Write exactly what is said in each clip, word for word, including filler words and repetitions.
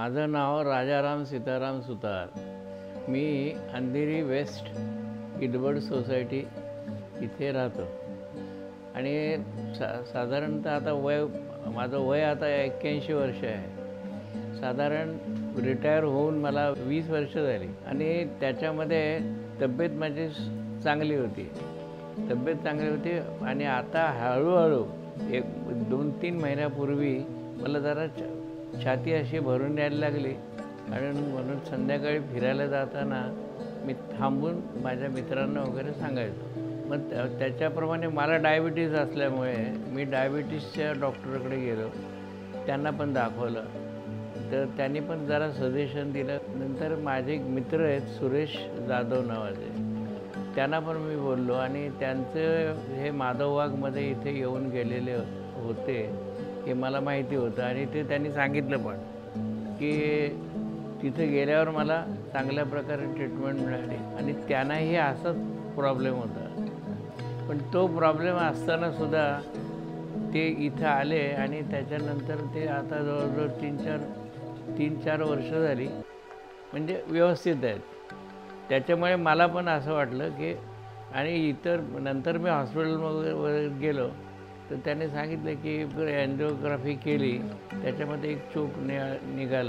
माझं नाव राजाराम सीताराम सुतार। मी अंधेरी वेस्ट इडवड सोसायटी इथे राहतो आणि सा साधारणतः आता वय माझं वय आता एक्क्याऐंशी वर्ष आहे। साधारण रिटायर होऊन मला वीस वर्ष झाली आणि त्याच्यामध्ये तब्येत माझी चांगली होती तब्येत चांगली होती आणि आता हळूहळू एक दोन तीन महिन्यापूर्वी मला जरा छाती अशी भरून यायला लागली आणि म्हणून संध्याकाळी फिरायला जाताना मी थांबून माझ्या मित्रांना वगैरे सांगायचो। मग त्याच्याप्रमाणे मला डायबिटीज असल्यामुळे मी डायबिटीसच्या डॉक्टरकडे गेलो, त्यांना पण दाखवलं, तर त्यांनी पण जरा सजेशन दिलं। नंतर माझे एक मित्र आहेत सुरेश जाधव नावाचे, त्यांना पण मी बोललो आणि त्यांचं हे माधव वाघमध्ये इथे येऊन गेलेले होते हे मला माहिती होतं आणि ते त्यांनी सांगितलं पण की तिथे गेल्यावर मला चांगल्या प्रकारे ट्रीटमेंट मिळाली आणि त्यांनाही असाच प्रॉब्लेम होता। पण तो प्रॉब्लेम असताना सुद्धा ते इथं आले आणि त्याच्यानंतर ते आता जवळजवळ तीन चार तीन चार वर्ष झाली म्हणजे व्यवस्थित आहेत। त्याच्यामुळे मला पण असं वाटलं की आणि इतर नंतर मी हॉस्पिटलमध्ये गेलो तर त्याने सांगितलं की एन्जिओग्राफी केली, त्याच्यामध्ये एक चोक नि निघाला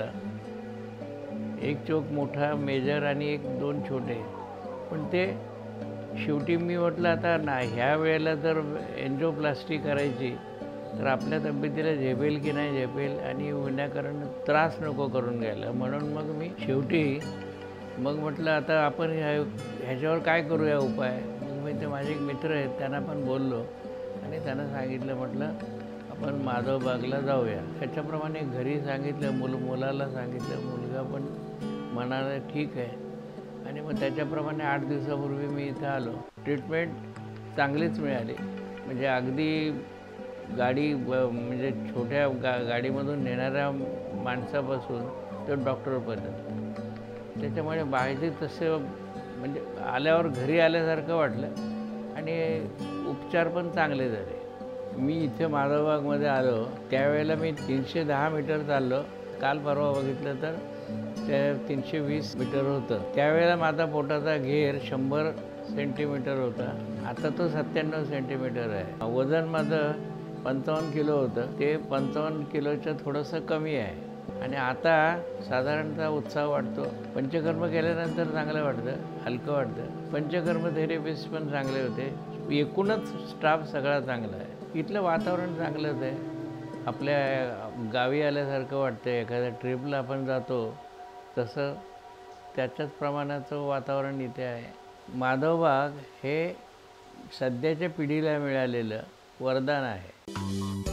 एक चोक मोठा मेजर आणि एक दोन छोटे। पण ते शेवटी मी म्हटलं आता ना ह्या वेळेला जर एन्जिओप्लास्टी करायची तर आपल्या तब्येतीला झेपेल की नाही झेपेल आणि विनाकारण त्रास नको करून घ्यायला, म्हणून मग मी शेवटी मग म्हटलं आता आपण ह्या ह्याच्यावर काय करूया उपाय। मग मी ते माझे एक मित्र आहेत त्यांना पण बोललो आणि त्यांना सांगितलं म्हटलं आपण माधवबागला जाऊया। त्याच्याप्रमाणे घरी सांगितलं, मुल मुलाला सांगितलं, मुलगा पण म्हणाला ठीक आहे आणि मग त्याच्याप्रमाणे आठ दिवसापूर्वी मी इथं आलो। ट्रीटमेंट चांगलीच मिळाली, म्हणजे अगदी गाडी म्हणजे छोट्या गा गाडीमधून नेणाऱ्या माणसापासून तर डॉक्टरपर्यंत, त्याच्यामुळे पाहिजे तसं म्हणजे आल्यावर घरी आल्यासारखं वाटलं आणि उपचार पण चांगले झाले। मी इथे माधवबागमध्ये आलो त्यावेळेला मी तीनशे दहा मीटर चाललो, काल परवा बघितलं तर ते तीनशे वीस मीटर होतं। त्यावेळेला माझा पोटाचा घेर शंभर सेंटीमीटर होता, आता तो सत्त्याण्णव सेंटीमीटर आहे। वजन माझं पंचावन्न किलो होतं, ते पंचावन्न किलोचं थोडंसं कमी आहे आणि आता साधारणतः उत्साह वाटतो। पंचकर्म केल्यानंतर चांगलं वाटतं, हलकं वाटतं। पंचकर्म थेरपिस्ट पण चांगले होते, एकूणच स्टाफ सगळा चांगला आहे। इथलं वातावरण चांगलंच आहे, आपल्या गावी आल्यासारखं वाटतं। एखाद्या ट्रिपला आपण जातो तसं त्याच्याच प्रमाणाचं वातावरण इथे आहे। माधवबाग हे सध्याच्या पिढीला मिळालेलं वरदान आहे।